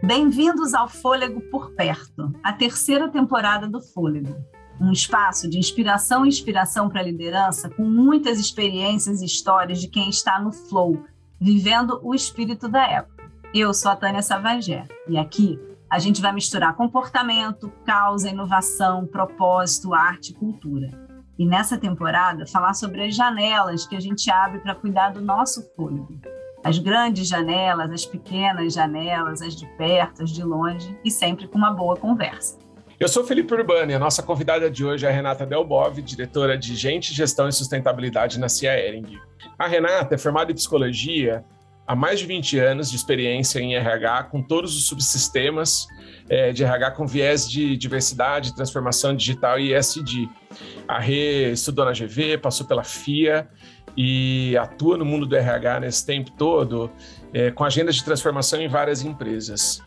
Bem-vindos ao Fôlego por Perto, a terceira temporada do Fôlego. Um espaço de inspiração e inspiração para a liderança com muitas experiências e histórias de quem está no flow, vivendo o espírito da época. Eu sou a Tânia Savagé e aqui a gente vai misturar comportamento, causa, inovação, propósito, arte e cultura. E nessa temporada falar sobre as janelas que a gente abre para cuidar do nosso fôlego. As grandes janelas, as pequenas janelas, as de perto, as de longe e sempre com uma boa conversa. Eu sou Felipe Urbano e a nossa convidada de hoje é a Renata Delbove, diretora de Gente, Gestão e Sustentabilidade na CIA Hering. A Renata é formada em Psicologia, há mais de 20 anos de experiência em RH, com todos os subsistemas de RH com viés de diversidade, transformação digital e ESG. A Rê estudou na GV, passou pela FIA e atua no mundo do RH nesse tempo todo, com agendas de transformação em várias empresas.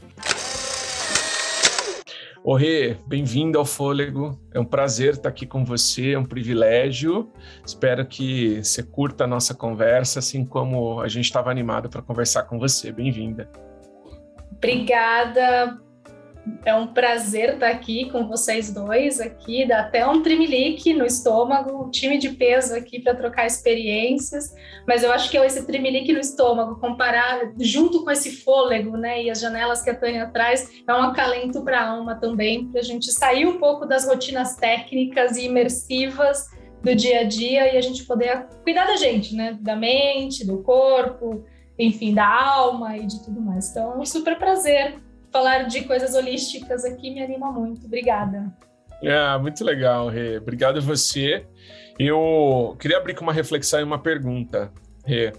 Ô Rê, bem-vindo ao Fôlego, é um prazer estar aqui com você, é um privilégio, espero que você curta a nossa conversa, assim como a gente estava animado para conversar com você, bem-vinda. Obrigada, é um prazer estar aqui com vocês dois, aqui dá até um tremelique no estômago, um time de peso aqui para trocar experiências, mas eu acho que esse tremelique no estômago, comparar junto com esse fôlego, né, e as janelas que a Tânia traz, é um acalento para a alma também, para a gente sair um pouco das rotinas técnicas e imersivas do dia a dia e a gente poder cuidar da gente, né, da mente, do corpo, enfim, da alma e de tudo mais. Então, é um super prazer. Falar de coisas holísticas aqui me anima muito. Obrigada. Muito legal, Rê. Obrigado a você. Eu queria abrir com uma reflexão e uma pergunta, Rê.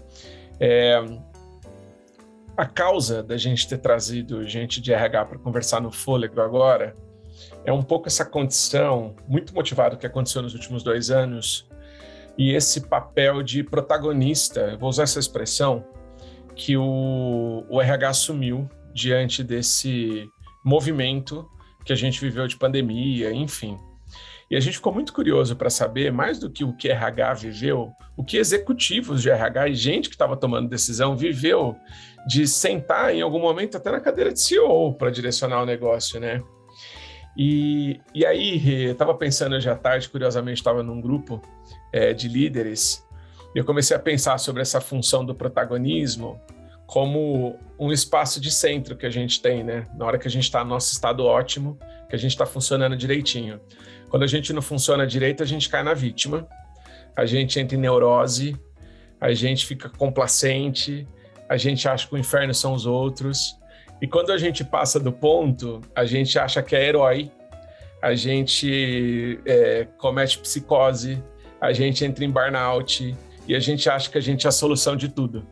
A causa da gente ter trazido gente de RH para conversar no Fôlego agora é um pouco essa condição, muito motivado que aconteceu nos últimos 2 anos, e esse papel de protagonista, vou usar essa expressão, que o RH assumiu diante desse movimento que a gente viveu de pandemia, enfim. E a gente ficou muito curioso para saber, mais do que o que RH viveu, o que executivos de RH e gente que estava tomando decisão viveu de sentar em algum momento até na cadeira de CEO para direcionar o negócio, né? E aí, eu estava pensando hoje à tarde, curiosamente estava num grupo de líderes, e eu comecei a pensar sobre essa função do protagonismo como um espaço de centro que a gente tem, né? Na hora que a gente está no nosso estado ótimo, que a gente está funcionando direitinho. Quando a gente não funciona direito, a gente cai na vítima, a gente entra em neurose, a gente fica complacente, a gente acha que o inferno são os outros. E quando a gente passa do ponto, a gente acha que é herói, a gente comete psicose, a gente entra em burnout e a gente acha que a gente é a solução de tudo.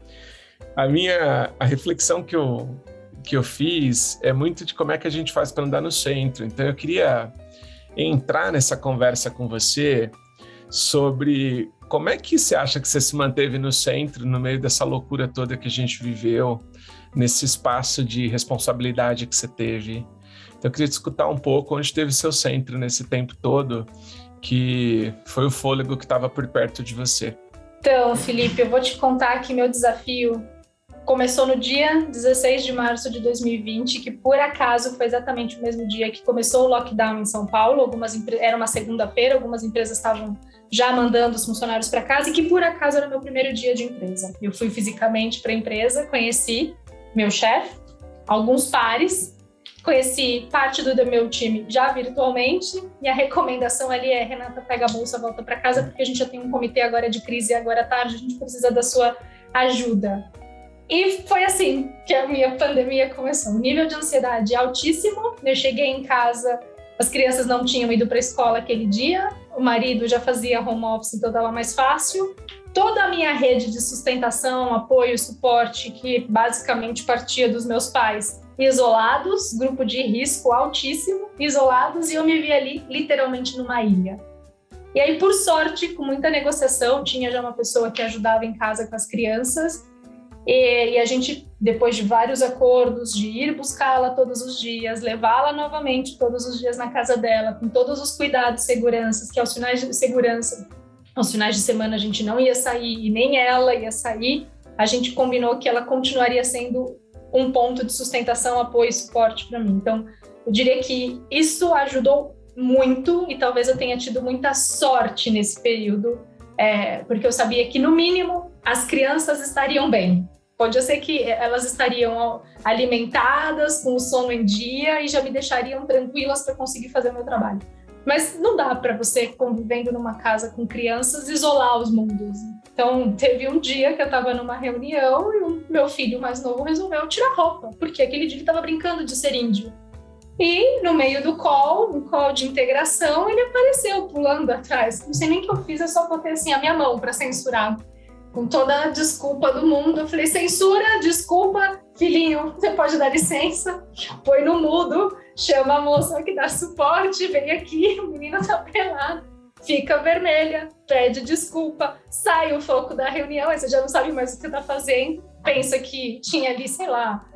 A reflexão que eu fiz é muito de como é que a gente faz para andar no centro. Então, eu queria entrar nessa conversa com você sobre como é que você acha que você se manteve no centro, no meio dessa loucura toda que a gente viveu, nesse espaço de responsabilidade que você teve. Então, eu queria te escutar um pouco onde teve seu centro nesse tempo todo, que foi o fôlego que estava por perto de você. Então, Felipe, eu vou te contar que meu desafio começou no dia 16 de março de 2020, que por acaso foi exatamente o mesmo dia que começou o lockdown em São Paulo. Era uma segunda-feira, algumas empresas estavam já mandando os funcionários para casa e que por acaso era o meu primeiro dia de empresa. Eu fui fisicamente para a empresa, conheci meu chefe, alguns pares, conheci parte do meu time já virtualmente e a recomendação ali é: Renata, pega a bolsa, volta para casa, porque a gente já tem um comitê agora de crise e agora à tarde a gente precisa da sua ajuda. E foi assim que a minha pandemia começou. Um nível de ansiedade altíssimo. Eu cheguei em casa, as crianças não tinham ido para a escola aquele dia, o marido já fazia home office, então estava mais fácil. Toda a minha rede de sustentação, apoio, suporte, que basicamente partia dos meus pais, isolados, grupo de risco altíssimo, isolados, e eu me vi ali literalmente numa ilha. E aí, por sorte, com muita negociação, tinha já uma pessoa que ajudava em casa com as crianças, e a gente, depois de vários acordos, de ir buscá-la todos os dias, levá-la novamente todos os dias na casa dela, com todos os cuidados, seguranças, que aos finais de segurança, aos finais de semana a gente não ia sair e nem ela ia sair, a gente combinou que ela continuaria sendo um ponto de sustentação, apoio e suporte para mim. Então, eu diria que isso ajudou muito e talvez eu tenha tido muita sorte nesse período, porque eu sabia que, no mínimo, as crianças estariam bem. Pode ser que elas estariam alimentadas, com o sono em dia e já me deixariam tranquilas para conseguir fazer o meu trabalho. Mas não dá para você, convivendo numa casa com crianças, isolar os mundos. Então, teve um dia que eu estava numa reunião e o meu filho mais novo resolveu tirar roupa, porque aquele dia ele estava brincando de ser índio. E no meio do call, um call de integração, ele apareceu pulando atrás. Não sei nem o que eu fiz, eu só botei assim a minha mão para censurar. Com toda a desculpa do mundo, eu falei, censura, desculpa, filhinho, você pode dar licença? Põe no mudo, chama a moça que dá suporte, vem aqui, o menino tá pelado, fica vermelha, pede desculpa, sai o foco da reunião, aí você já não sabe mais o que você tá fazendo, pensa que tinha ali, sei lá,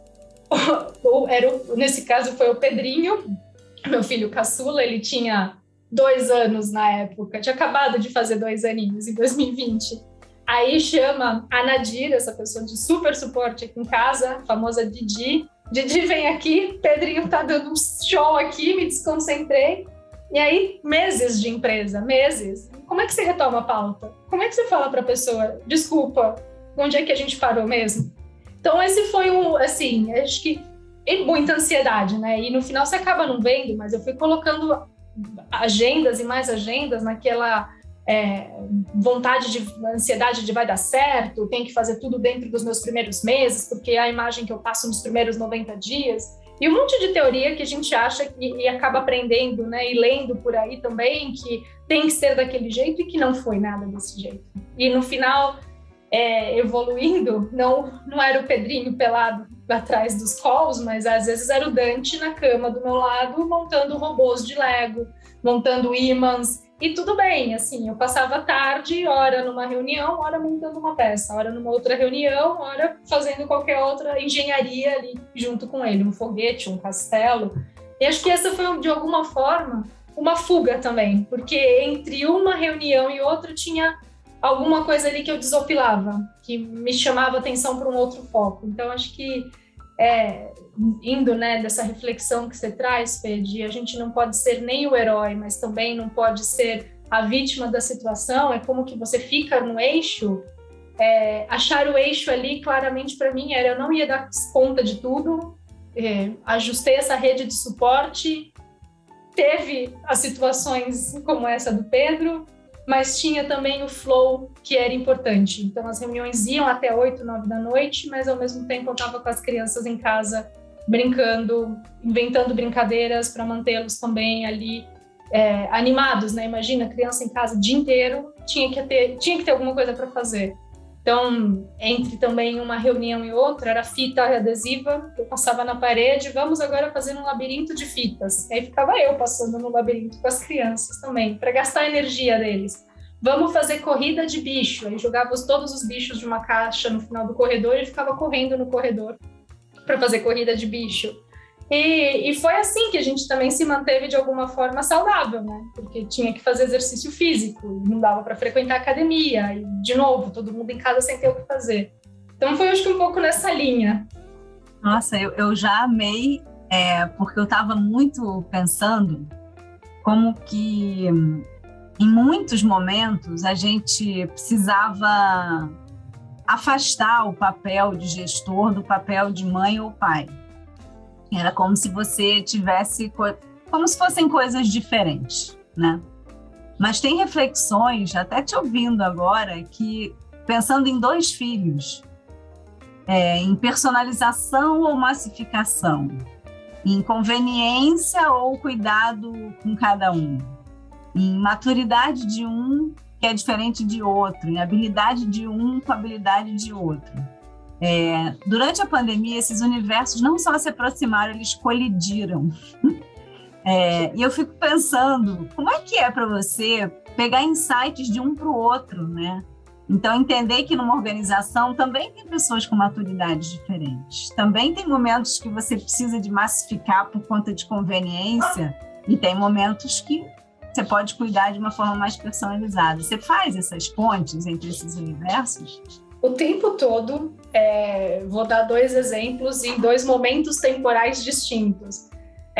nesse caso foi o Pedrinho, meu filho caçula, ele tinha 2 anos na época, tinha acabado de fazer 2 aninhos em 2020. Aí chama a Nadir, essa pessoa de super suporte aqui em casa, a famosa Didi. Didi, vem aqui, Pedrinho tá dando um show aqui, me desconcentrei. E aí, meses de empresa, meses. Como é que você retoma a pauta? Como é que você fala para a pessoa, desculpa, onde é que a gente parou mesmo? Então, esse foi assim, acho que muita ansiedade, né? E no final você acaba não vendo, mas eu fui colocando agendas e mais agendas naquela vontade ansiedade de vai dar certo, tenho que fazer tudo dentro dos meus primeiros meses, porque é a imagem que eu passo nos primeiros 90 dias. E um monte de teoria que a gente acha e acaba aprendendo, né? E lendo por aí também, que tem que ser daquele jeito e que não foi nada desse jeito. E no final, evoluindo, não era o Pedrinho pelado atrás dos calls, mas às vezes era o Dante na cama do meu lado, montando robôs de Lego, montando ímãs, e tudo bem, assim, eu passava a tarde, hora numa reunião, hora montando uma peça, hora numa outra reunião, hora fazendo qualquer outra engenharia ali junto com ele, um foguete, um castelo. E acho que essa foi, de alguma forma, uma fuga também, porque entre uma reunião e outra tinha alguma coisa ali que eu desopilava, que me chamava atenção para um outro foco. Então, acho que indo, né, dessa reflexão que você traz, Fê, de a gente não pode ser nem o herói, mas também não pode ser a vítima da situação, é como que você fica no eixo. Achar o eixo ali, claramente para mim, eu não ia dar conta de tudo, ajustei essa rede de suporte, teve as situações como essa do Pedro, mas tinha também o flow, que era importante. Então, as reuniões iam até 8, 9 da noite, mas, ao mesmo tempo, eu estava com as crianças em casa, brincando, inventando brincadeiras para mantê-los também ali animados, né? Imagina, criança em casa o dia inteiro, tinha que ter alguma coisa para fazer. Então, entre também uma reunião e outra, era fita adesiva, eu passava na parede, vamos agora fazer um labirinto de fitas. Aí ficava eu passando no labirinto com as crianças também, para gastar a energia deles. Vamos fazer corrida de bicho. Aí jogava todos os bichos de uma caixa no final do corredor e ficava correndo no corredor para fazer corrida de bicho. E foi assim que a gente também se manteve de alguma forma saudável, né? Porque tinha que fazer exercício físico, não dava para frequentar academia, e de novo, todo mundo em casa sem ter o que fazer. Então foi, acho que, um pouco nessa linha. Nossa, eu já amei, porque eu estava muito pensando como que em muitos momentos a gente precisava afastar o papel de gestor do papel de mãe ou pai. Era como se você tivesse, como se fossem coisas diferentes, né? Mas tem reflexões, até te ouvindo agora, que pensando em 2 filhos, em personalização ou massificação, em conveniência ou cuidado com cada um, em maturidade de um que é diferente de outro, em habilidade de um com habilidade de outro. Durante a pandemia, esses universos não só se aproximaram, eles colidiram. E eu fico pensando, como é que é para você pegar insights de um para o outro, né? Então, entender que numa organização também tem pessoas com maturidades diferentes. Também tem momentos que você precisa de massificar por conta de conveniência e tem momentos que você pode cuidar de uma forma mais personalizada. Você faz essas pontes entre esses universos? O tempo todo, Vou dar 2 exemplos em 2 momentos temporais distintos.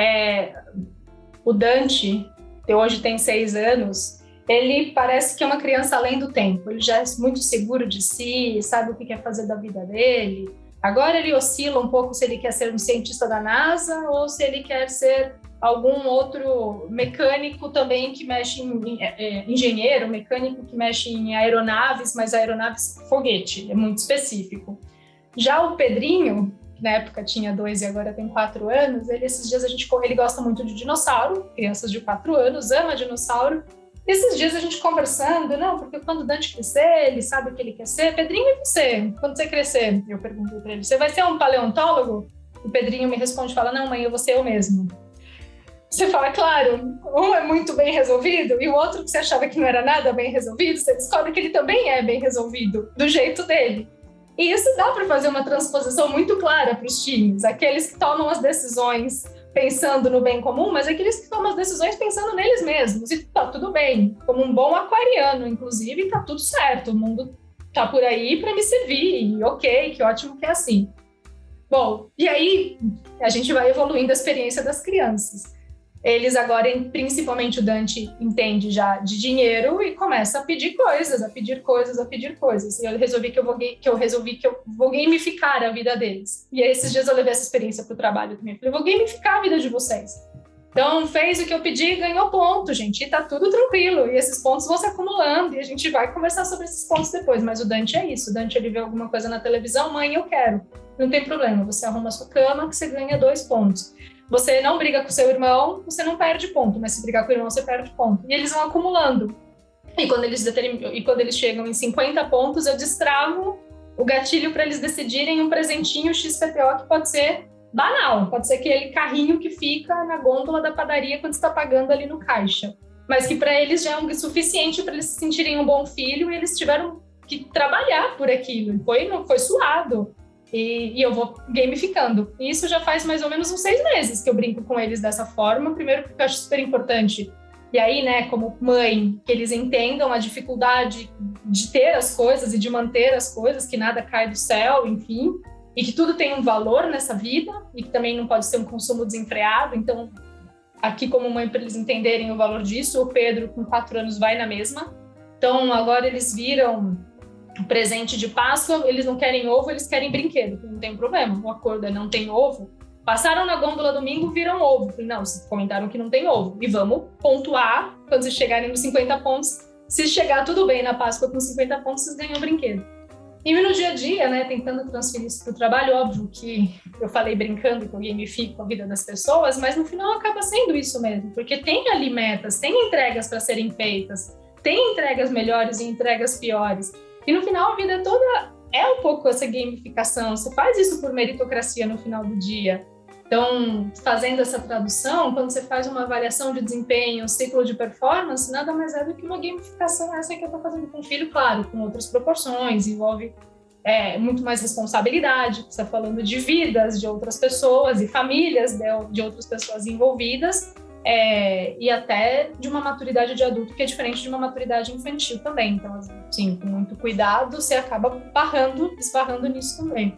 O Dante, que hoje tem 6 anos, ele parece que é uma criança além do tempo. Ele já é muito seguro de si, sabe o que quer fazer da vida dele. Agora ele oscila um pouco se ele quer ser um cientista da NASA ou se ele quer ser algum outro mecânico também que mexe em engenheiro, mecânico que mexe em aeronaves, mas aeronaves foguete, é muito específico. Já o Pedrinho, que na época tinha 2 e agora tem 4 anos, esses dias ele gosta muito de dinossauro, crianças de 4 anos, ama dinossauro. Esses dias a gente conversando, não, porque quando o Dante crescer, ele sabe o que ele quer ser. Pedrinho, e você? Quando você crescer? Eu perguntei para ele, você vai ser um paleontólogo? O Pedrinho me responde, fala, não, mãe, eu vou ser eu mesmo. Você fala, claro, um é muito bem resolvido e o outro que você achava que não era nada bem resolvido, você descobre que ele também é bem resolvido, do jeito dele. E isso dá para fazer uma transposição muito clara para os times, aqueles que tomam as decisões pensando no bem comum, mas aqueles que tomam as decisões pensando neles mesmos. E tá tudo bem, como um bom aquariano, inclusive, tá tudo certo, o mundo tá por aí para me servir, e ok, que ótimo que é assim. Bom, e aí a gente vai evoluindo a experiência das crianças. Eles agora, principalmente o Dante, entende já de dinheiro e começa a pedir coisas, a pedir coisas, a pedir coisas. E eu resolvi que eu vou gamificar a vida deles. E aí, esses dias eu levei essa experiência para o trabalho também. Eu falei, vou gamificar a vida de vocês. Então, fez o que eu pedi, ganhou ponto, gente. E tá tudo tranquilo. E esses pontos vão se acumulando. E a gente vai conversar sobre esses pontos depois. Mas o Dante é isso. O Dante, ele vê alguma coisa na televisão, mãe, eu quero. Não tem problema. Você arruma a sua cama que você ganha 2 pontos. Você não briga com seu irmão, você não perde ponto, mas se brigar com o irmão, você perde ponto. E eles vão acumulando. E quando eles chegam em 50 pontos, eu destravo o gatilho para eles decidirem um presentinho XPTO que pode ser banal, pode ser aquele carrinho que fica na gôndola da padaria quando você está pagando ali no caixa. Mas que para eles já é o suficiente para eles se sentirem um bom filho e eles tiveram que trabalhar por aquilo. Não foi suado. E eu vou gamificando. E isso já faz mais ou menos uns 6 meses que eu brinco com eles dessa forma. Primeiro porque eu acho super importante. E aí, né, como mãe, que eles entendam a dificuldade de ter as coisas e de manter as coisas, que nada cai do céu, enfim. E que tudo tem um valor nessa vida e que também não pode ser um consumo desenfreado. Então, aqui como mãe, para eles entenderem o valor disso, o Pedro, com 4 anos, vai na mesma. Então, agora eles viram presente de Páscoa, eles não querem ovo, eles querem brinquedo, não tem problema, o acordo é não tem ovo. Passaram na gôndola domingo, viram ovo. Falei, não, vocês comentaram que não tem ovo. E vamos pontuar quando vocês chegarem nos 50 pontos. Se chegar tudo bem na Páscoa com 50 pontos, vocês ganham brinquedo. E no dia a dia, né, tentando transferir isso para o trabalho, óbvio que eu falei brincando que eu gamifico a vida das pessoas, mas no final acaba sendo isso mesmo, porque tem ali metas, tem entregas para serem feitas, tem entregas melhores e entregas piores. E no final, a vida toda é um pouco essa gamificação. Você faz isso por meritocracia no final do dia. Então, fazendo essa tradução, quando você faz uma avaliação de desempenho, um ciclo de performance, nada mais é do que uma gamificação essa que eu estou fazendo com o filho, claro, com outras proporções, envolve muito mais responsabilidade, você está falando de vidas de outras pessoas e famílias de outras pessoas envolvidas, e até de uma maturidade de adulto que é diferente de uma maturidade infantil também. Então, assim, com muito cuidado, você acaba esbarrando nisso também.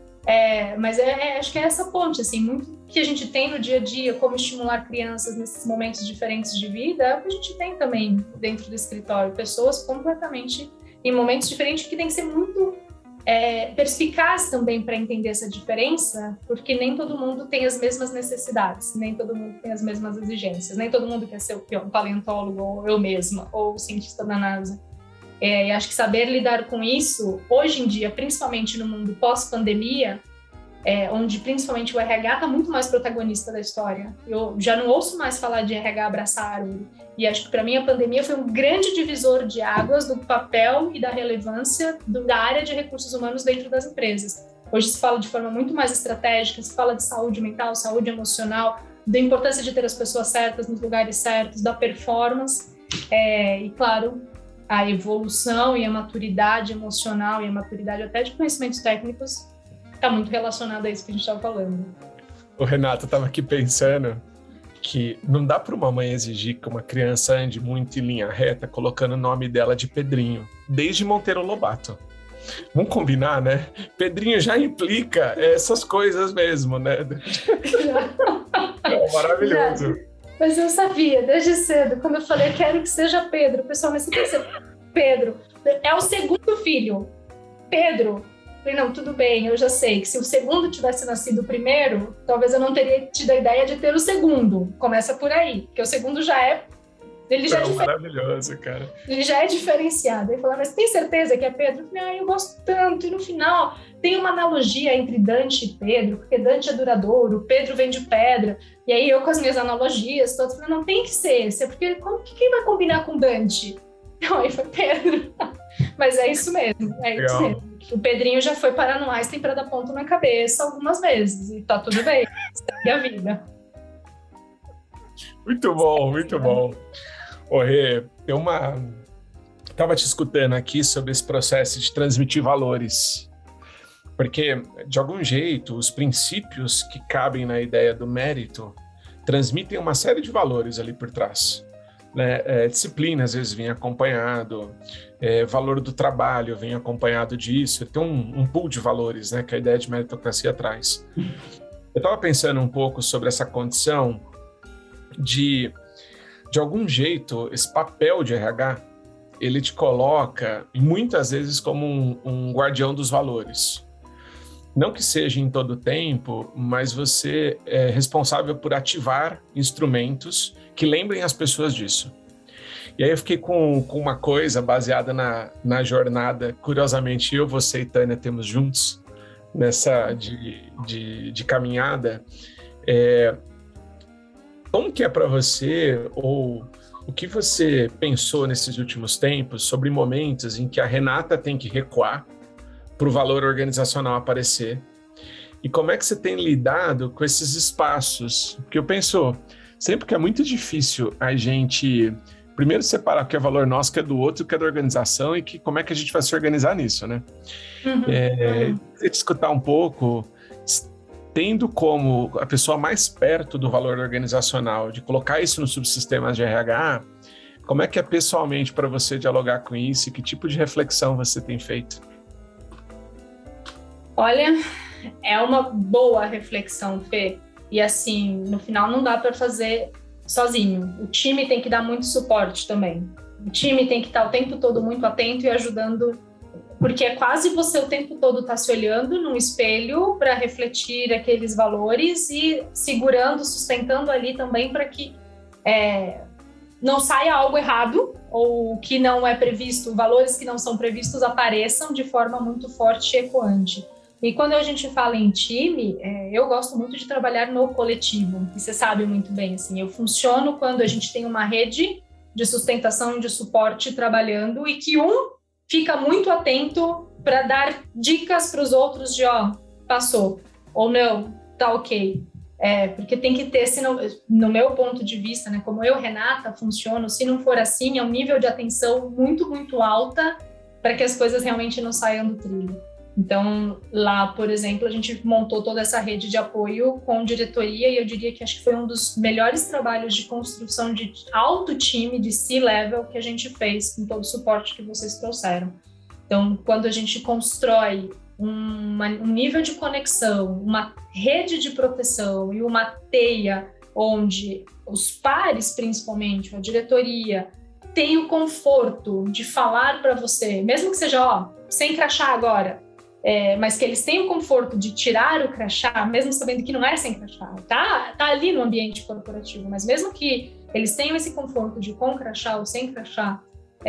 Mas acho que é essa ponte, assim, muito que a gente tem no dia a dia, como estimular crianças nesses momentos diferentes de vida, é o que a gente tem também dentro do escritório. Pessoas completamente em momentos diferentes que tem que ser muito perspicaz também para entender essa diferença, porque nem todo mundo tem as mesmas necessidades, nem todo mundo tem as mesmas exigências, nem todo mundo quer ser um paleontólogo, ou eu mesma, ou cientista da NASA. E acho que saber lidar com isso, hoje em dia, principalmente no mundo pós-pandemia, onde principalmente o RH está muito mais protagonista da história. Eu já não ouço mais falar de RH abraçar árvore. E acho que para mim a pandemia foi um grande divisor de águas do papel e da relevância da área de recursos humanos dentro das empresas. Hoje se fala de forma muito mais estratégica, se fala de saúde mental, saúde emocional, da importância de ter as pessoas certas nos lugares certos, da performance e, claro, a evolução e a maturidade emocional e a maturidade até de conhecimentos técnicos está muito relacionada a isso que a gente estava falando. O Renato estava aqui pensando que não dá para uma mãe exigir que uma criança ande muito em linha reta colocando o nome dela de Pedrinho, desde Monteiro Lobato. Vamos combinar, né? Pedrinho já implica essas coisas mesmo, né? É maravilhoso. Mas eu sabia, desde cedo, quando eu falei, quero que seja Pedro, o pessoal, mas você tem que ser Pedro. É o segundo filho, Pedro. Eu falei, não, tudo bem, eu já sei que se o segundo tivesse nascido primeiro, talvez eu não teria tido a ideia de ter o segundo. Começa por aí, porque o segundo já é... Ele já é maravilhoso, cara. Ele já é diferenciado. Ele falou, mas tem certeza que é Pedro? Eu falei, eu gosto tanto. E no final, tem uma analogia entre Dante e Pedro, porque Dante é duradouro, Pedro vem de pedra. E aí eu com as minhas analogias todas, falei, não tem que ser esse, porque quem vai combinar com Dante? Não, aí foi Pedro. Mas é isso mesmo, isso mesmo. O Pedrinho já foi parar no Einstein para dar ponto na cabeça algumas vezes. E tá tudo bem, segue a vida. Muito bom, muito bom. Ô, Rê, estava te escutando aqui sobre esse processo de transmitir valores, porque, de algum jeito, os princípios que cabem na ideia do mérito transmitem uma série de valores ali por trás. Né? Disciplina, às vezes, vem acompanhado, valor do trabalho vem acompanhado disso, tem um pool de valores, né, que a ideia de meritocracia traz. Eu estava pensando um pouco sobre essa condição de algum jeito, esse papel de RH, ele te coloca muitas vezes como um guardião dos valores. Não que seja em todo tempo, mas você é responsável por ativar instrumentos que lembrem as pessoas disso. E aí eu fiquei com uma coisa baseada na jornada, curiosamente você e Tânia temos juntos, nessa de caminhada, como que é para você, ou o que você pensou nesses últimos tempos sobre momentos em que a Renata tem que recuar para o valor organizacional aparecer? E como é que você tem lidado com esses espaços? Porque eu penso, sempre que é muito difícil a gente, primeiro, separar o que é valor nosso, o que é do outro, o que é da organização e como é que a gente vai se organizar nisso, né? Queria te escutar um pouco, tendo como a pessoa mais perto do valor organizacional, de colocar isso nos subsistemas de RH, como é que é pessoalmente para você dialogar com isso e que tipo de reflexão você tem feito? Olha, é uma boa reflexão, Fê. E assim, no final não dá para fazer sozinho. O time tem que dar muito suporte também. O time tem que estar o tempo todo muito atento e ajudando, porque é quase você o tempo todo tá se olhando num espelho para refletir aqueles valores e segurando, sustentando ali também para que não saia algo errado ou que não é previsto, valores que não são previstos apareçam de forma muito forte e ecoante. E quando a gente fala em time, eu gosto muito de trabalhar no coletivo, e você sabe muito bem, assim, eu funciono quando a gente tem uma rede de sustentação e de suporte trabalhando e que um fica muito atento para dar dicas para os outros de, passou, ou não, tá ok. Porque tem que ter, senão, no meu ponto de vista, né, como eu, Renata, funciono, se não for assim, é um nível de atenção muito, muito alta para que as coisas realmente não saiam do trilho. Então, lá, por exemplo, a gente montou toda essa rede de apoio com diretoria e eu diria que acho que foi um dos melhores trabalhos de construção de alto time, de C-level, que a gente fez com todo o suporte que vocês trouxeram. Então, quando a gente constrói um nível de conexão, uma rede de proteção e uma teia onde os pares, principalmente, a diretoria, tem o conforto de falar para você, mesmo que seja, sem crachá agora, mas que eles tenham o conforto de tirar o crachá, mesmo sabendo que não é sem crachá, tá ali no ambiente corporativo, mas mesmo que eles tenham esse conforto de com crachá ou sem crachá,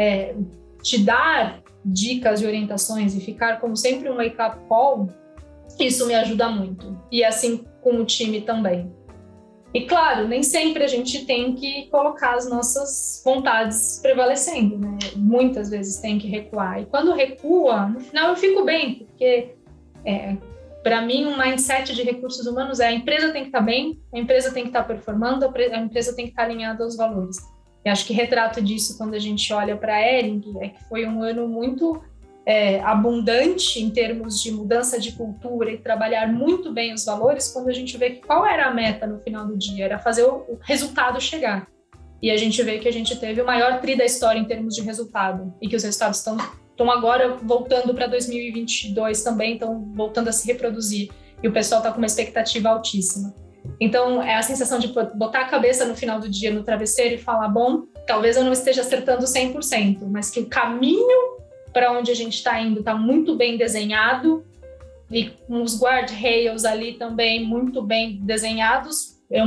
te dar dicas e orientações e ficar como sempre um wake-up call, isso me ajuda muito. E assim com o time também. E claro, nem sempre a gente tem que colocar as nossas vontades prevalecendo, né? Muitas vezes tem que recuar. E quando recua, no final eu fico bem, porque para mim um mindset de recursos humanos a empresa tem que estar bem, a empresa tem que estar performando, a empresa tem que estar alinhada aos valores. E acho que retrato disso quando a gente olha para a Hering que foi um ano muito abundante em termos de mudança de cultura e trabalhar muito bem os valores, quando a gente vê que qual era a meta no final do dia, era fazer o resultado chegar. E a gente vê que a gente teve o maior tri da história em termos de resultado, e que os resultados estão estão agora voltando para 2022 também, estão voltando a se reproduzir, e o pessoal está com uma expectativa altíssima. Então, é a sensação de botar a cabeça no final do dia no travesseiro e falar, bom, talvez eu não esteja acertando 100%, mas que o caminho para onde a gente está indo está muito bem desenhado, e com os guardrails ali também muito bem desenhados, é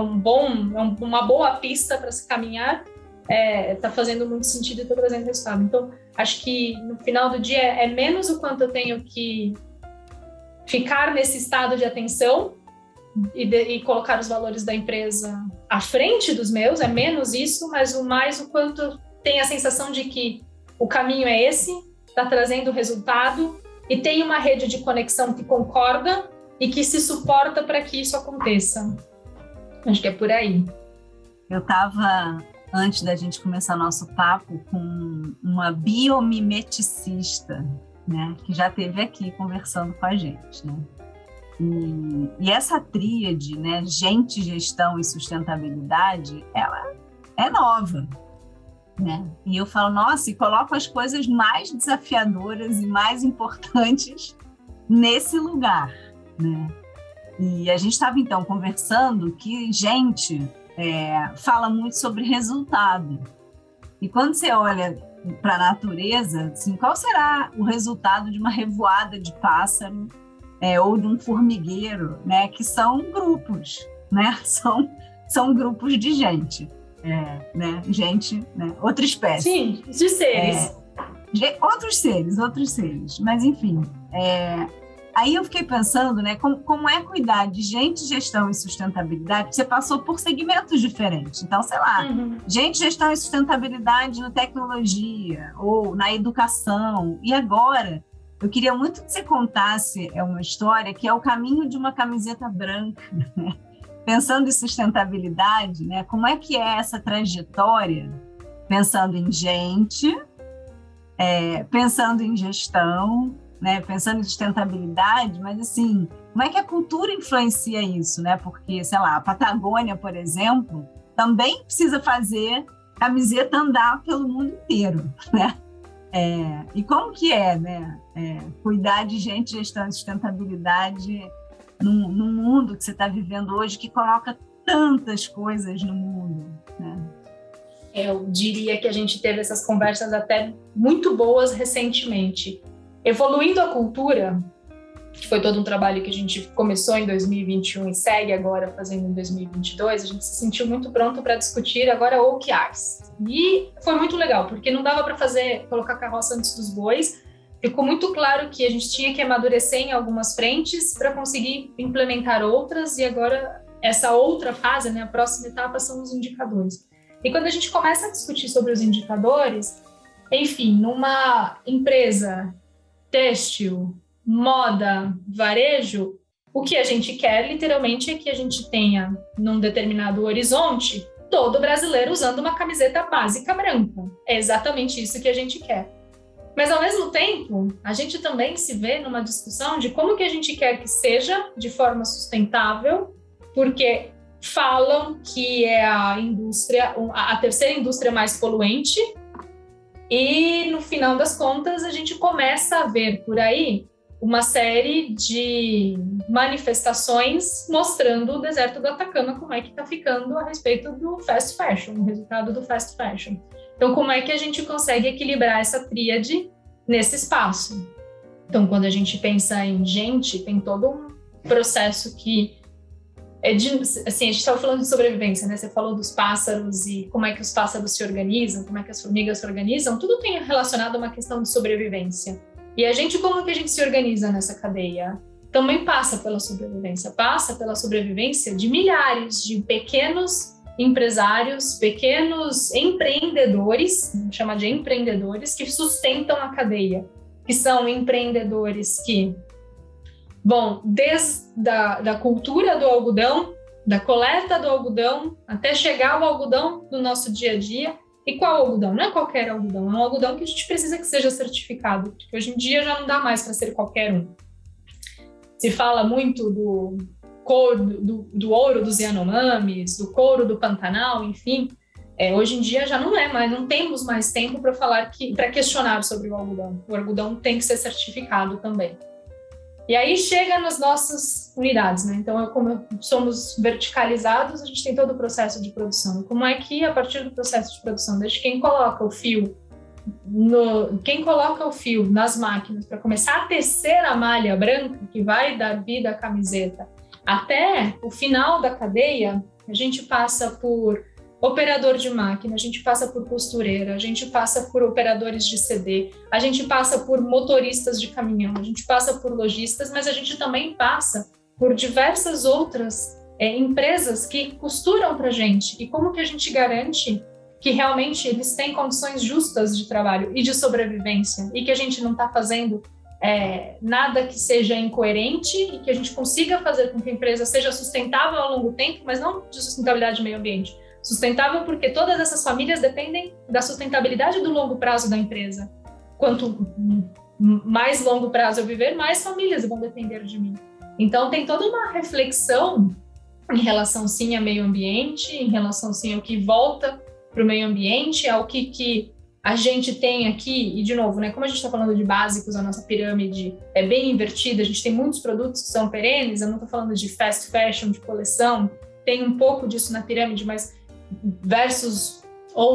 uma boa pista para se caminhar, está fazendo muito sentido e está trazendo resultado. Então, acho que no final do dia é menos o quanto eu tenho que ficar nesse estado de atenção e colocar os valores da empresa à frente dos meus, é menos isso, mas o quanto eu tenho a sensação de que o caminho é esse, está trazendo resultado e tem uma rede de conexão que concorda e que se suporta para que isso aconteça. Acho que é por aí. Eu estava, antes da gente começar nosso papo, com uma biomimeticista, né, que já esteve aqui conversando com a gente, né? E essa tríade, né, gente, gestão e sustentabilidade, ela é nova, né? E eu falo, nossa, e coloco as coisas mais desafiadoras e mais importantes nesse lugar, né? E a gente estava, então, conversando que gente fala muito sobre resultado. E quando você olha para a natureza, assim, qual será o resultado de uma revoada de pássaro ou de um formigueiro, né? Que são grupos, né? São grupos de gente. Né? Gente, né? Outra espécie. Sim, de seres. Outros seres. Mas, enfim, aí eu fiquei pensando, né, como é cuidar de gente, gestão e sustentabilidade. Você passou por segmentos diferentes. Então, sei lá, gente, gestão e sustentabilidade na tecnologia ou na educação. E agora, eu queria muito que você contasse uma história que é o caminho de uma camiseta branca, né? Pensando em sustentabilidade, né? Como é que é essa trajetória? Pensando em gente, pensando em gestão, né? Pensando em sustentabilidade, mas assim, como é que a cultura influencia isso, né? Porque, sei lá, a Patagônia, por exemplo, também precisa fazer camiseta andar pelo mundo inteiro, né? E como que né? Cuidar de gente, gestão e sustentabilidade num mundo que você está vivendo hoje, que coloca tantas coisas no mundo, né? Eu diria que a gente teve essas conversas até muito boas recentemente. Evoluindo a cultura, que foi todo um trabalho que a gente começou em 2021 e segue agora fazendo em 2022, a gente se sentiu muito pronto para discutir agora OKRs. E foi muito legal, porque não dava para colocar a carroça antes dos bois. Ficou muito claro que a gente tinha que amadurecer em algumas frentes para conseguir implementar outras, e agora essa outra fase, né, a próxima etapa, são os indicadores. E quando a gente começa a discutir sobre os indicadores, enfim, numa empresa têxtil, moda, varejo, o que a gente quer literalmente é que a gente tenha, num determinado horizonte, todo brasileiro usando uma camiseta básica branca. É exatamente isso que a gente quer. Mas, ao mesmo tempo, a gente também se vê numa discussão de como que a gente quer que seja de forma sustentável, porque falam que é a terceira indústria mais poluente, e, no final das contas, a gente começa a ver por aí uma série de manifestações mostrando o deserto do Atacama, como é que está ficando a respeito do fast fashion, o resultado do fast fashion. Então, como é que a gente consegue equilibrar essa tríade nesse espaço? Então, quando a gente pensa em gente, tem todo um processo que assim, a gente estava falando de sobrevivência, né? Você falou dos pássaros e como é que os pássaros se organizam, como é que as formigas se organizam, tudo tem relacionado a uma questão de sobrevivência. E a gente, como que a gente se organiza nessa cadeia? Também passa pela sobrevivência de milhares de pequenos empresários, pequenos empreendedores, vamos chamar de empreendedores, que sustentam a cadeia, que são empreendedores que vão desde da cultura do algodão, da coleta do algodão, até chegar ao algodão do nosso dia a dia. E qual algodão? Não é qualquer algodão, é um algodão que a gente precisa que seja certificado, porque hoje em dia já não dá mais para ser qualquer um. Se fala muito do couro, do ouro dos Yanomamis, do couro do Pantanal, enfim, Hoje em dia já não é mais, não temos mais tempo para questionar sobre o algodão. O algodão tem que ser certificado também. E aí chega nas nossas unidades, né? Então, como somos verticalizados, a gente tem todo o processo de produção. Como é que, a partir do processo de produção, desde quem coloca o fio nas máquinas para começar a tecer a malha branca, que vai dar vida à camiseta, até o final da cadeia, a gente passa por operador de máquina, a gente passa por costureira, a gente passa por operadores de CD, a gente passa por motoristas de caminhão, a gente passa por lojistas, mas a gente também passa por diversas outras empresas que costuram para a gente. E como que a gente garante que realmente eles têm condições justas de trabalho e de sobrevivência, e que a gente não está fazendo nada que seja incoerente, e que a gente consiga fazer com que a empresa seja sustentável ao longo tempo, mas não de sustentabilidade do meio ambiente. Sustentável porque todas essas famílias dependem da sustentabilidade do longo prazo da empresa. Quanto mais longo prazo eu viver, mais famílias vão depender de mim. Então, tem toda uma reflexão em relação, sim, ao meio ambiente, em relação, sim, ao que volta para o meio ambiente, ao que a gente tem aqui. E, de novo, né, como a gente está falando de básicos, a nossa pirâmide é bem invertida, a gente tem muitos produtos que são perenes, eu não estou falando de fast fashion, de coleção, tem um pouco disso na pirâmide, mas versus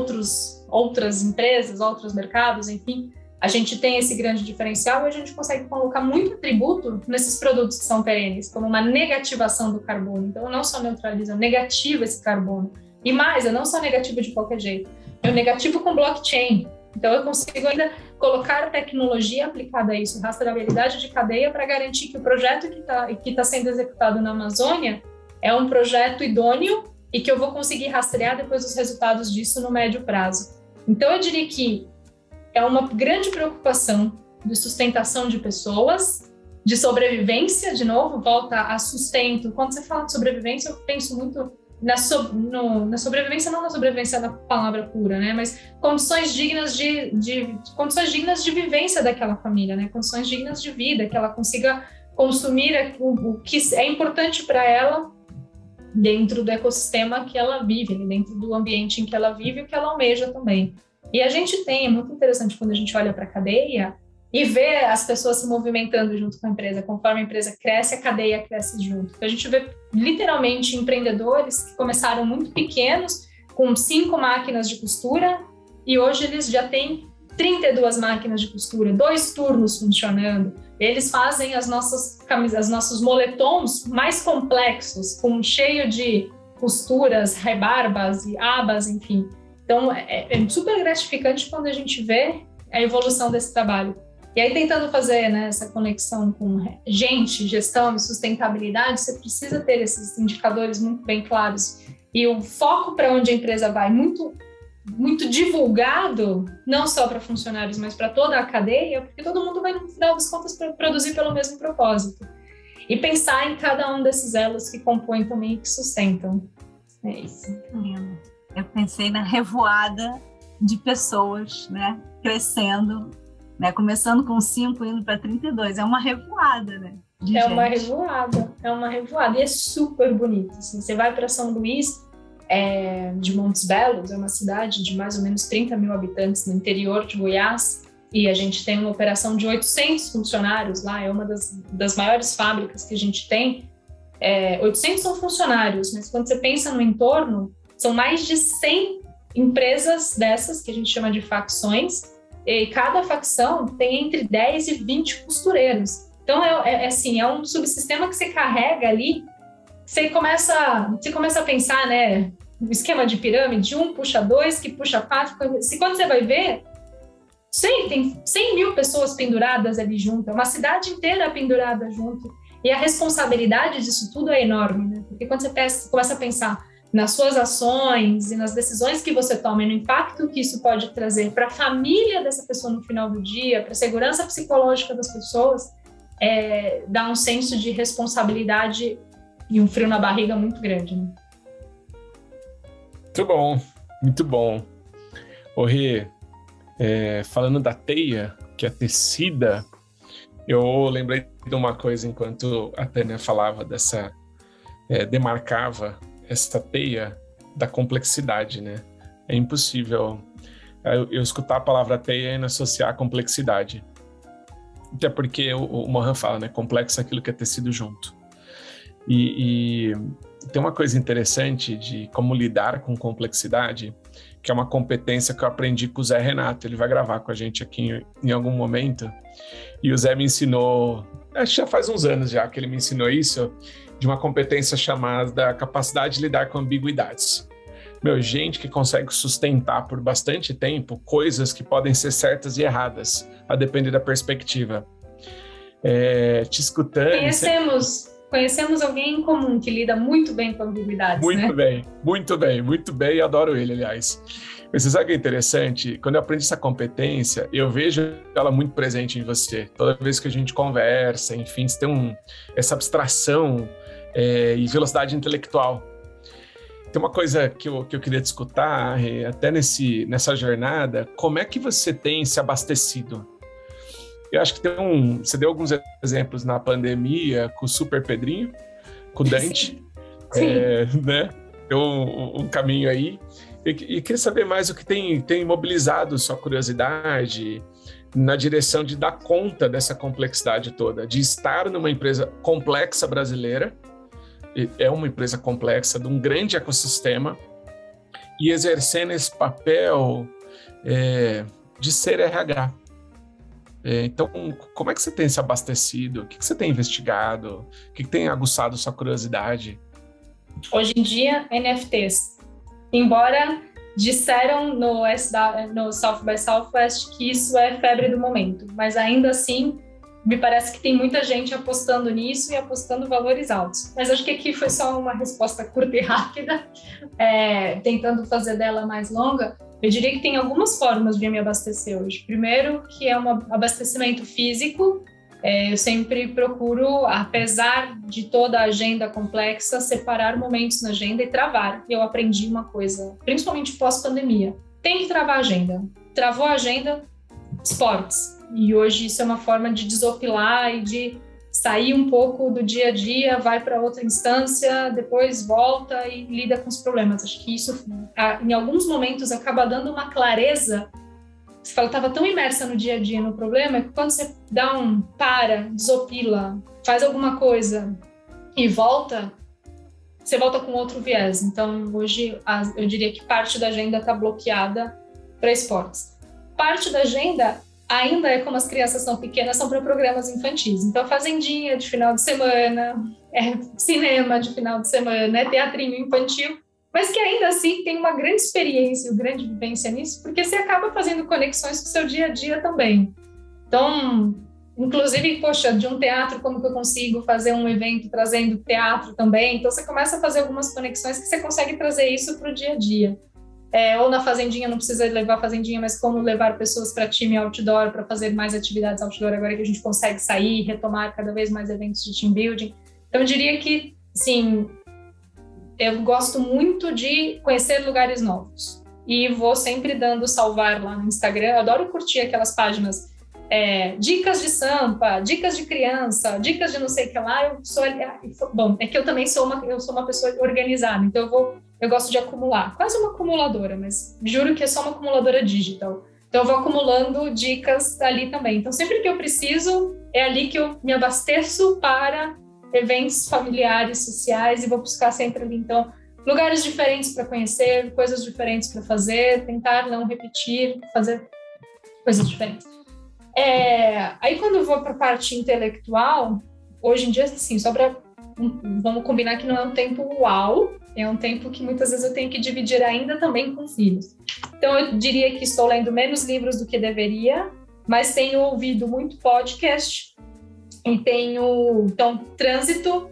outras empresas, outros mercados, enfim, a gente tem esse grande diferencial e a gente consegue colocar muito atributo nesses produtos que são perenes, como uma negativação do carbono. Então, eu não só neutralizo, eu negativo esse carbono. E mais, eu não sou negativo de qualquer jeito, eu negativo com blockchain. Então, eu consigo ainda colocar tecnologia aplicada a isso, rastreabilidade de cadeia, para garantir que o projeto que tá sendo executado na Amazônia é um projeto idôneo e que eu vou conseguir rastrear depois os resultados disso no médio prazo. Então, eu diria que é uma grande preocupação de sustentação de pessoas, de sobrevivência, de novo, volta a sustento. Quando você fala de sobrevivência, eu penso muito na sobrevivência, não na sobrevivência da palavra pura, né? Mas condições dignas condições dignas de vivência daquela família, né? Condições dignas de vida, que ela consiga consumir o que é importante para ela dentro do ecossistema que ela vive, dentro do ambiente em que ela vive e o que ela almeja também. E a gente tem, é muito interessante quando a gente olha para a cadeia e vê as pessoas se movimentando junto com a empresa. Conforme a empresa cresce, a cadeia cresce junto. Então, a gente vê literalmente empreendedores que começaram muito pequenos, com 5 máquinas de costura, e hoje eles já têm 32 máquinas de costura, 2 turnos funcionando. Eles fazem as nossas camisas, os nossos moletons mais complexos, cheio de costuras, rebarbas e abas, enfim. Então, é super gratificante quando a gente vê a evolução desse trabalho. E aí, tentando fazer, né, essa conexão com gente, gestão e sustentabilidade, você precisa ter esses indicadores muito bem claros. E o foco para onde a empresa vai, muito divulgado, não só para funcionários, mas para toda a cadeia, porque todo mundo vai, no final das contas, produzir pelo mesmo propósito. E pensar em cada um desses elos que compõem também e que sustentam. É isso. Lindo. Eu pensei na revoada de pessoas, né, crescendo, né, começando com 5, indo para 32. É uma revoada, né? É uma revoada. E é super bonito. Assim, você vai para São Luís, de Montes Belos, é uma cidade de mais ou menos 30 mil habitantes no interior de Goiás, e a gente tem uma operação de 800 funcionários lá, é uma das maiores fábricas que a gente tem. 800 são funcionários, mas quando você pensa no entorno, são mais de 100 empresas dessas, que a gente chama de facções, e cada facção tem entre 10 e 20 costureiros. Então, assim, é um subsistema que você carrega ali. Você começa a pensar, né, o esquema de pirâmide, 1 puxa 2, que puxa 4. Quando você vai ver, tem 100 mil pessoas penduradas ali junto, é uma cidade inteira pendurada junto. E a responsabilidade disso tudo é enorme, né? Porque quando você começa a pensar nas suas ações e nas decisões que você toma e no impacto que isso pode trazer para a família dessa pessoa no final do dia, para a segurança psicológica das pessoas, dá um senso de responsabilidade e um frio na barriga muito grande, né? Muito bom. Ô Rê, falando da teia, que é tecida, eu lembrei de uma coisa enquanto a Tânia falava demarcava essa teia da complexidade, né? É impossível eu escutar a palavra teia e não associar a complexidade. Até porque o Mohan fala, né? Complexo é aquilo que é tecido junto. E tem uma coisa interessante de como lidar com complexidade, que é uma competência que eu aprendi com o Zé Renato. Ele vai gravar com a gente aqui em algum momento. E o Zé me ensinou, acho que já faz uns anos já que ele me ensinou isso, de uma competência chamada capacidade de lidar com ambiguidades. Gente que consegue sustentar por bastante tempo coisas que podem ser certas e erradas, a depender da perspectiva. Te escutando... Conhecemos alguém em comum que lida muito bem com ambiguidades, Muito bem, e adoro ele, aliás. Mas você sabe o que é interessante? Quando eu aprendi essa competência, eu vejo ela muito presente em você. Toda vez que a gente conversa, enfim, você tem essa abstração e velocidade intelectual. Tem uma coisa que eu queria te escutar, até nessa jornada, como é que você tem se abastecido? Eu acho que você deu alguns exemplos na pandemia com o Super Pedrinho, com o Dante, né? Tem um caminho aí. E queria saber mais o que tem mobilizado sua curiosidade na direção de dar conta dessa complexidade toda, de estar numa empresa complexa brasileira, é uma empresa complexa, de um grande ecossistema, e exercendo esse papel de ser RH. Então, como é que você tem se abastecido? O que você tem investigado? O que tem aguçado sua curiosidade? Hoje em dia, NFTs. Embora disseram no South by Southwest que isso é febre do momento, mas ainda assim, me parece que tem muita gente apostando nisso e apostando valores altos. Mas acho que aqui foi só uma resposta curta e rápida, tentando fazer dela mais longa. Eu diria que tem algumas formas de me abastecer hoje. Primeiro, que é um abastecimento físico. Eu sempre procuro, apesar de toda a agenda complexa, separar momentos na agenda e travar. Eu aprendi uma coisa, principalmente pós-pandemia. Tem que travar a agenda. Travou a agenda, esportes. E hoje isso é uma forma de desopilar e de sair um pouco do dia a dia, vai para outra instância, depois volta e lida com os problemas. Acho que isso, em alguns momentos, acaba dando uma clareza. Você fala, estava tão imersa no dia a dia no problema, que quando você dá desopila, faz alguma coisa e volta, você volta com outro viés. Então, hoje, eu diria que parte da agenda está bloqueada para esportes. Parte da agenda ainda como as crianças são pequenas, são para programas infantis. Então, fazendinha de final de semana, cinema de final de semana, teatrinho infantil, mas que ainda assim tem uma grande experiência, uma grande vivência nisso, porque você acaba fazendo conexões com o seu dia a dia também. Então, inclusive, poxa, de um teatro, como que eu consigo fazer um evento trazendo teatro também? Então, você começa a fazer algumas conexões que você consegue trazer isso para o dia a dia. Ou na fazendinha, não precisa levar a fazendinha, mas como levar pessoas para time outdoor, para fazer mais atividades outdoor, agora que a gente consegue sair e retomar cada vez mais eventos de team building. Então, eu diria que, sim, eu gosto muito de conhecer lugares novos. E vou sempre dando salvar lá no Instagram. Eu adoro curtir aquelas páginas, dicas de Sampa, dicas de criança, dicas de não sei o que lá. Bom, é que eu também sou uma pessoa organizada, então eu gosto de acumular, quase uma acumuladora, mas juro que é só uma acumuladora digital. Então eu vou acumulando dicas ali também. Então sempre que eu preciso, é ali que eu me abasteço para eventos familiares, sociais, e vou buscar sempre ali. Então, lugares diferentes para conhecer, coisas diferentes para fazer, tentar não repetir, fazer coisas diferentes. Aí quando eu vou para a parte intelectual, hoje em dia, assim, vamos combinar que não é um tempo uau, é um tempo que muitas vezes eu tenho que dividir ainda também com filhos. Então, eu diria que estou lendo menos livros do que deveria, mas tenho ouvido muito podcast e então, Trânsito,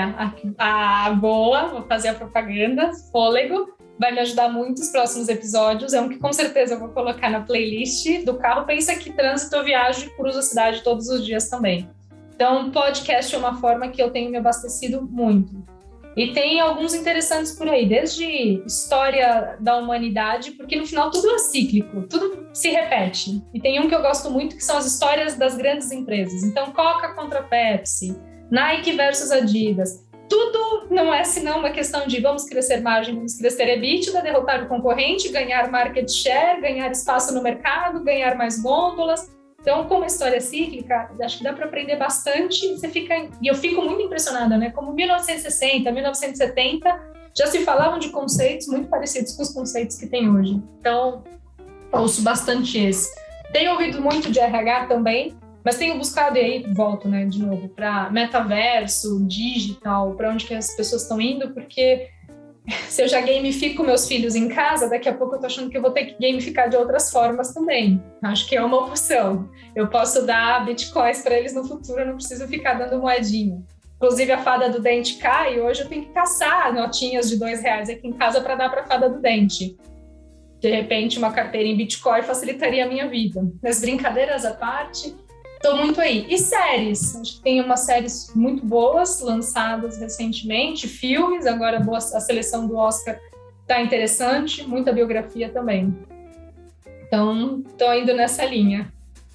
boa, vou fazer a propaganda, Fôlego, vai me ajudar muito nos próximos episódios, é um que com certeza eu vou colocar na playlist do carro. Pensa que Trânsito eu viajo e cruzo a cidade todos os dias também. Então, podcast é uma forma que eu tenho me abastecido muito. E tem alguns interessantes por aí, desde história da humanidade, porque no final tudo é cíclico, tudo se repete. E tem um que eu gosto muito, que são as histórias das grandes empresas. Então, Coca contra Pepsi, Nike versus Adidas. tudo não é senão uma questão de vamos crescer margem, vamos crescer EBITDA, derrotar o concorrente, ganhar market share, ganhar espaço no mercado, ganhar mais gôndolas. Então, como a história é cíclica, acho que dá para aprender bastante. E eu fico muito impressionada, né? Como 1960, 1970, já se falavam de conceitos muito parecidos com os conceitos que tem hoje. Então, ouço bastante esse. Tenho ouvido muito de RH também, mas tenho buscado, e aí volto, né, de novo, para metaverso, digital, para onde que as pessoas estão indo, porque se eu já gamifico meus filhos em casa, daqui a pouco eu tô achando que eu vou ter que gamificar de outras formas também. Acho que é uma opção. Eu posso dar bitcoins para eles no futuro, eu não preciso ficar dando moedinha. Inclusive, a fada do dente cai, hoje eu tenho que caçar notinhas de R$2 aqui em casa para dar para a fada do dente. De repente, uma carteira em Bitcoin facilitaria a minha vida. Mas brincadeiras à parte, estou muito aí. E séries? Acho que tem umas séries muito boas, lançadas recentemente. Filmes, agora a seleção do Oscar está interessante. Muita biografia também. Então, estou indo nessa linha.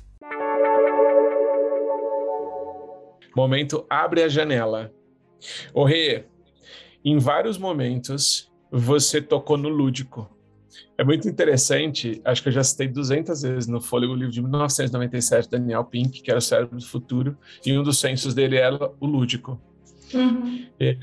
Momento abre a janela. Ô Rê, em vários momentos você tocou no lúdico. É muito interessante, acho que eu já citei 200 vezes no Fôlego, o livro de 1997, Daniel Pink, que era o Cérebro do Futuro, e um dos censos dele era o lúdico. Uhum.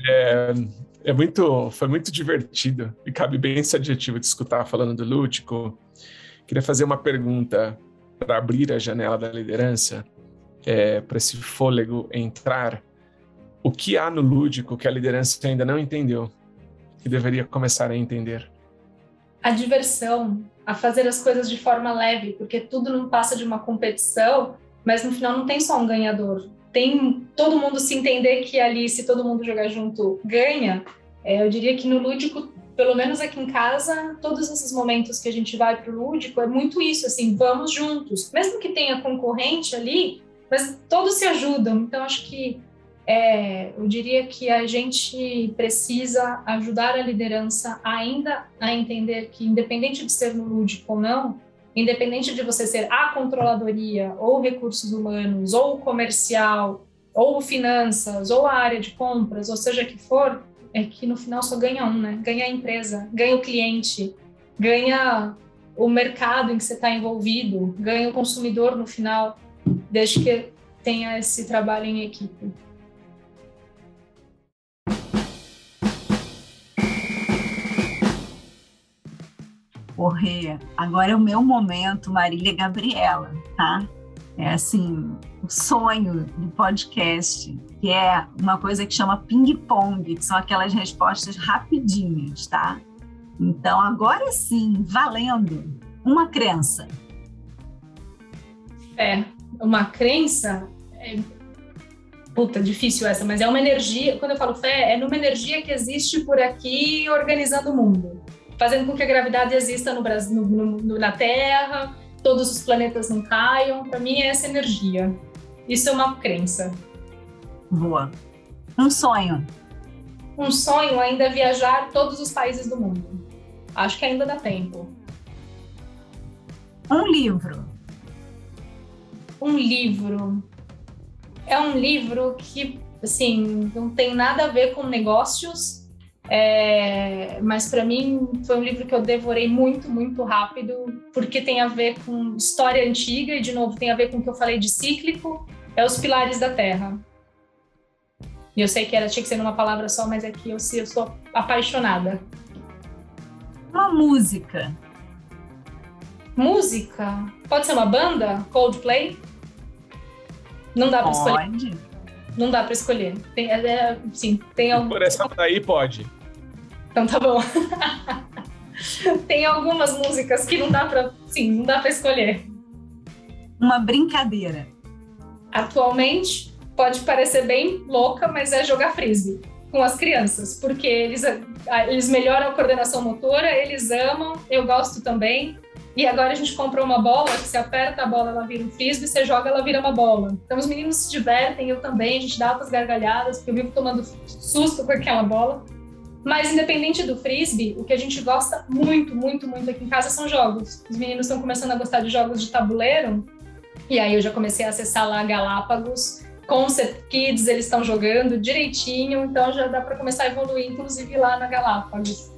Foi muito divertido, e cabe bem esse adjetivo de escutar falando do lúdico. Queria fazer uma pergunta para abrir a janela da liderança, para esse fôlego entrar. O que há no lúdico que a liderança ainda não entendeu, que deveria começar a entender? A diversão, a fazer as coisas de forma leve, porque tudo não passa de uma competição, mas no final não tem só um ganhador. Tem todo mundo se entender que ali, se todo mundo jogar junto, ganha. Eu diria que no lúdico, pelo menos aqui em casa, todos esses momentos que a gente vai para o lúdico, é muito isso, assim, vamos juntos. Mesmo que tenha concorrente ali, mas todos se ajudam. Então, acho que eu diria que a gente precisa ajudar a liderança ainda a entender que, independente de ser no lúdico ou não, independente de você ser a controladoria, ou recursos humanos, ou comercial, ou finanças, ou a área de compras, ou seja que for, é que no final só ganha um, né? Ganha a empresa, ganha o cliente, ganha o mercado em que você está envolvido, ganha o consumidor no final, desde que tenha esse trabalho em equipe. Rê, agora é o meu momento, Marília Gabriela, tá? É assim, o sonho do podcast, que é uma coisa que chama ping-pong, que são aquelas respostas rapidinhas, tá? Então, agora sim, valendo, uma crença. Uma crença... Puta, difícil essa, mas é uma energia, quando eu falo fé, é numa energia que existe por aqui organizando o mundo, fazendo com que a gravidade exista no Brasil, na Terra, todos os planetas não caiam. Para mim é essa energia. Isso é uma crença. Boa. Um sonho. Um sonho ainda é viajar todos os países do mundo. Acho que ainda dá tempo. Um livro. Um livro. É um livro que, assim, não tem nada a ver com negócios, mas para mim foi um livro que eu devorei muito, muito rápido, porque tem a ver com história antiga e, de novo, tem a ver com o que eu falei de cíclico, Os Pilares da Terra. E eu sei que tinha que ser numa palavra só, mas aqui eu sou apaixonada. Uma música. Música? Pode ser uma banda? Coldplay? Não dá para escolher. Não dá para escolher. Tem algum... Por essa daí pode. Então tá bom. Tem algumas músicas que não dá para escolher. Uma brincadeira. Atualmente pode parecer bem louca, mas é jogar frisbee com as crianças, porque eles melhoram a coordenação motora, eles amam, eu gosto também. E agora a gente comprou uma bola, que você aperta a bola, ela vira um frisbee, você joga, ela vira uma bola. Então os meninos se divertem, eu também, a gente dá altas gargalhadas, porque eu vivo tomando susto com aquela bola. Mas independente do frisbee, o que a gente gosta muito, muito, muito aqui em casa são jogos. Os meninos estão começando a gostar de jogos de tabuleiro, e aí eu já comecei a acessar lá Galápagos, Concept Kids, eles estão jogando direitinho, então já dá para começar a evoluir, inclusive lá na Galápagos.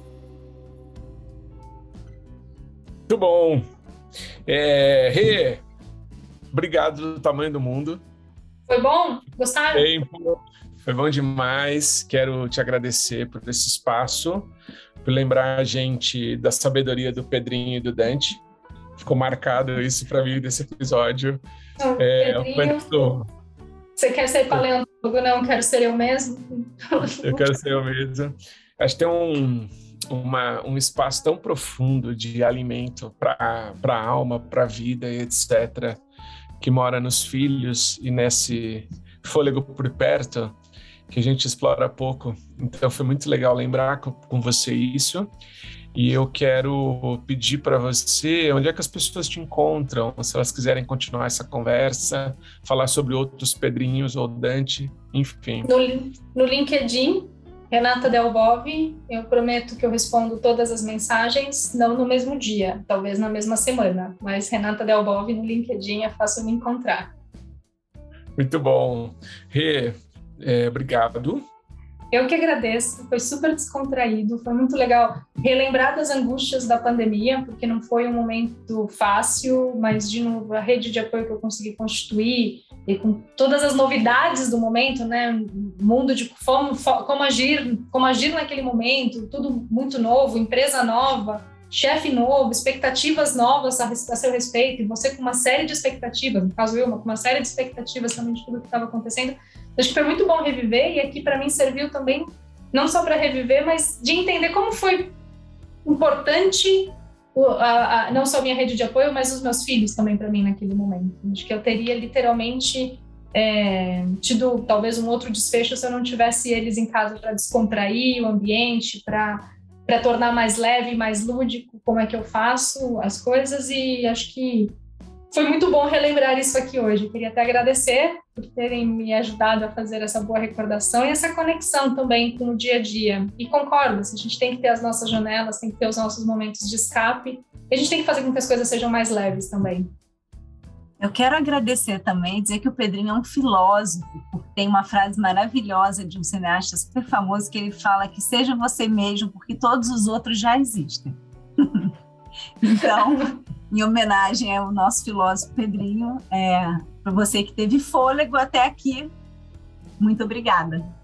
Muito bom. Rê, obrigado do tamanho do mundo. Foi bom? Gostaram? Foi bom demais. Quero te agradecer por esse espaço, por lembrar a gente da sabedoria do Pedrinho e do Dante. Ficou marcado isso para mim desse episódio. Pedrinho, você quer ser paleontólogo? Não, quero ser eu mesmo. Eu quero ser eu mesmo. Acho que tem um espaço tão profundo de alimento para a alma, para a vida, etc., que mora nos filhos e nesse fôlego por perto, que a gente explora pouco. Então foi muito legal lembrar com você isso. E eu quero pedir para você onde é que as pessoas te encontram, se elas quiserem continuar essa conversa, falar sobre outros Pedrinhos ou Dante, enfim. No LinkedIn, Renata Delbov, eu prometo que eu respondo todas as mensagens, não no mesmo dia, talvez na mesma semana, mas Renata Delbov no LinkedIn é fácil me encontrar. Muito bom. Rê, obrigado. Eu que agradeço, foi super descontraído, foi muito legal relembrar das angústias da pandemia, porque não foi um momento fácil, mas, de novo, a rede de apoio que eu consegui constituir, e com todas as novidades do momento, né, mundo de como agir naquele momento, tudo muito novo, empresa nova, chefe novo, expectativas novas a seu respeito, e você com uma série de expectativas, no caso eu, com uma série de expectativas também de tudo que estava acontecendo. Acho que foi muito bom reviver, e aqui para mim serviu também, não só para reviver, mas de entender como foi importante, não só a minha rede de apoio, mas os meus filhos também para mim naquele momento. Acho que eu teria literalmente tido talvez um outro desfecho se eu não tivesse eles em casa para descontrair o ambiente, para tornar mais leve, mais lúdico como é que eu faço as coisas, e acho que foi muito bom relembrar isso aqui hoje. Eu queria até agradecer por terem me ajudado a fazer essa boa recordação e essa conexão também com o dia a dia. E concordo, a gente tem que ter as nossas janelas, tem que ter os nossos momentos de escape, e a gente tem que fazer com que as coisas sejam mais leves também. Eu quero agradecer também, dizer que o Pedrinho é um filósofo, porque tem uma frase maravilhosa de um cineasta super famoso que ele fala que seja você mesmo, porque todos os outros já existem. Então, em homenagem ao nosso filósofo Pedrinho, para você que teve fôlego até aqui, muito obrigada.